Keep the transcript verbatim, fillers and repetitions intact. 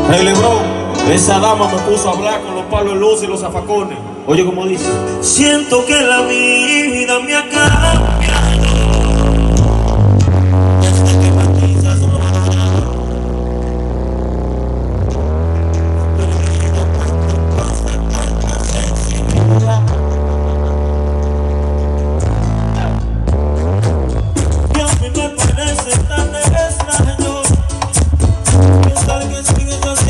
Hey Lebron, esa dama me puso a hablar con los palos de luz y los zafacones. Oye, como dice: siento que la vida me ha cambiado. Desde que matizas y a mí me parece tan extraño pensar que sigues así.